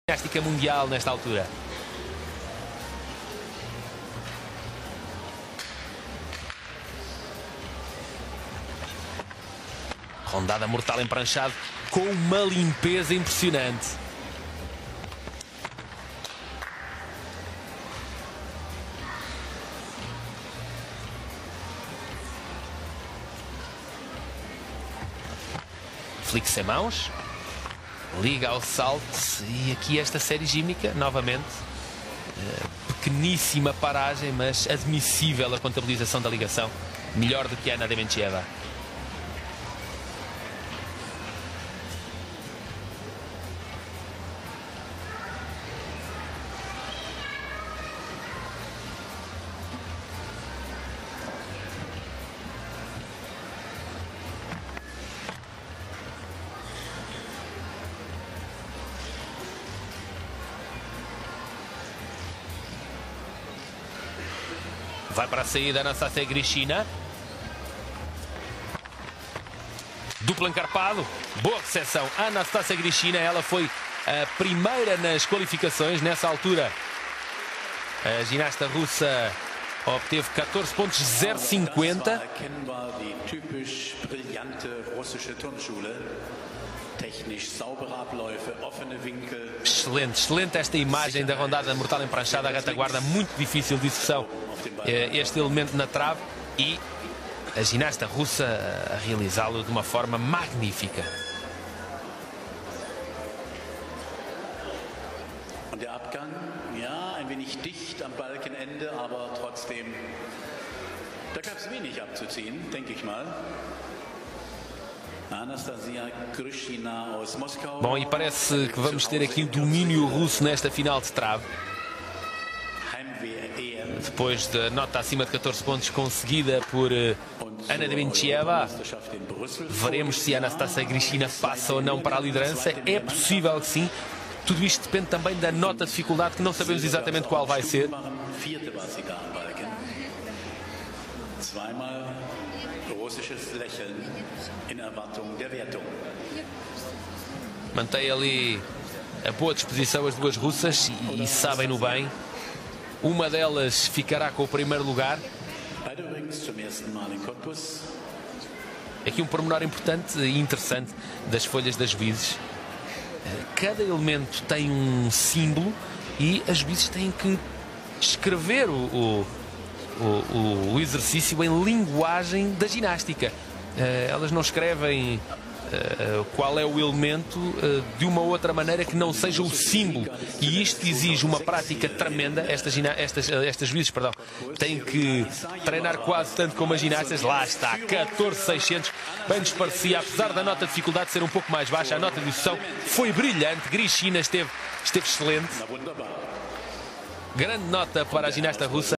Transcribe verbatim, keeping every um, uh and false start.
ginástica mundial nesta altura. Rondada mortal em pranchado com uma limpeza impressionante. Flick sem mãos. Liga ao salto e aqui esta série gímnica, novamente. Uh, pequeníssima paragem, mas admissível a contabilização da ligação. Melhor do que a Ana Dementieva. Vai para a saída Anastasia Grishina. Duplo encarpado. Boa recepção. Anastasia Grishina, ela foi a primeira nas qualificações. Nessa altura, a ginasta russa obteve catorze ponto zero cinquenta. Excelente, excelente esta imagem da rondada mortal em pranchada. A retaguarda muito difícil de execução, este elemento na trave, e a ginasta russa a realizá-lo de uma forma magnífica. Und der Abgang, ja, ein wenig dicht am Balkenende, aber trotzdem, da gab es wenig abzuziehen, denke ich mal. Anastasia Grishina aus Moskau. Bom, e parece que vamos ter aqui o domínio russo nesta final de trave. Depois da nota acima de catorze pontos conseguida por uh, Ana Dementieva, veremos se a Anastasia Grishina passa ou não para a liderança. É possível que sim. Tudo isto depende também da nota de dificuldade, que não sabemos exatamente qual vai ser. Mantém ali a boa disposição as duas russas e, e sabem-no bem. Uma delas ficará com o primeiro lugar. Aqui um pormenor importante e interessante das folhas das juízes. Cada elemento tem um símbolo e as juízes têm que escrever o, o, o, o exercício em linguagem da ginástica. Elas não escrevem Uh, qual é o elemento uh, de uma outra maneira que não seja o símbolo, e isto exige uma prática tremenda. Estas, estas, uh, estas juízes, perdão, têm que treinar quase tanto como as ginastas. Lá está, catorze mil e seiscentos, bem nos parecia, apesar da nota de dificuldade ser um pouco mais baixa, a nota de execução foi brilhante. Grishina esteve, esteve excelente. Grande nota para a ginasta russa.